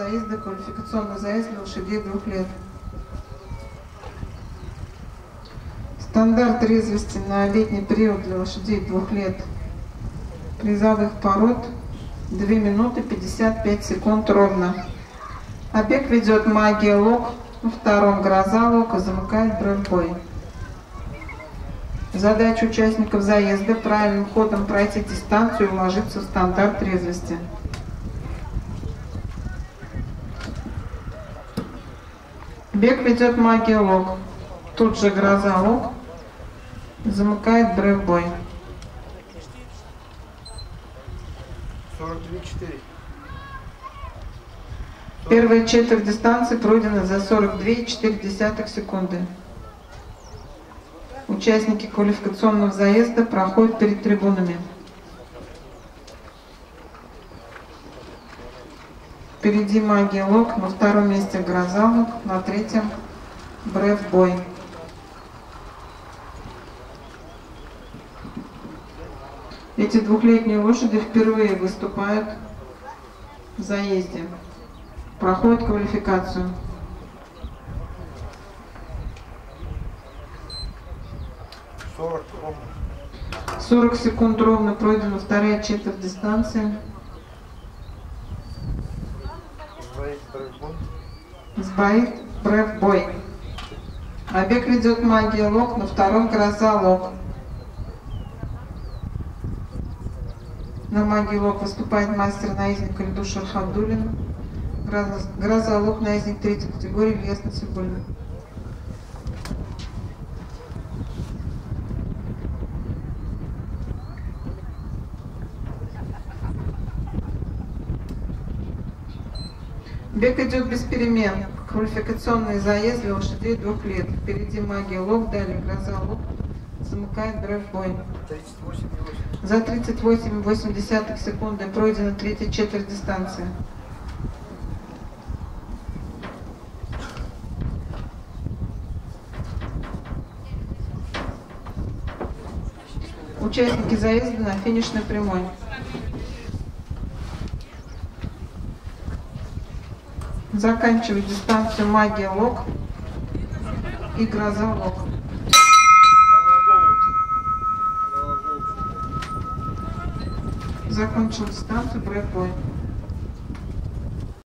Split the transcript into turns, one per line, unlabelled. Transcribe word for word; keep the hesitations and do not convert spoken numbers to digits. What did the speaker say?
заезда, квалификационный заезд для лошадей двух лет. Стандарт резвости на летний период для лошадей двух лет призовых пород две минуты пятьдесят пять секунд ровно. Обег ведет Магия Лог, на втором Гроза Лог и замыкает Брейв-бой. Задача участников заезда правильным ходом пройти дистанцию и уложиться в стандарт резвости. Бег ведет Магия Лог, тут же Гроза Лог, замыкает Брейв-бой.
сорок две четыре.
Первая четверть дистанции пройдена за сорок две и четыре десятых секунды. Участники квалификационного заезда проходят перед трибунами. Впереди Магия Лог, на втором месте Гроза Лог, на третьем Брейв-бой. Эти двухлетние лошади впервые выступают в заезде, проходят квалификацию.
сорок ровно.
сорок секунд ровно пройдена вторая четверть дистанции. Сбоит Брейв-бой. Обег ведет Магия Лог, на втором Гроза Лог. На Магии Лог выступает мастер-наездник Ильдуш Архабдуллин. Гроза Лог, наездник третьей категории Ильяс Насибуллин. Бег идет без перемен. Квалификационный заезд для лошадей двух лет. Впереди Магия Лог, далее Гроза Лог, замыкает Брейв-бой. За тридцать восемь и восемь десятых секунды пройдена третья четверть дистанции. Участники заезда на финишной прямой. Заканчивает дистанцию Магия Лог и Гроза Лог. Закончил дистанцию Брейв-бой.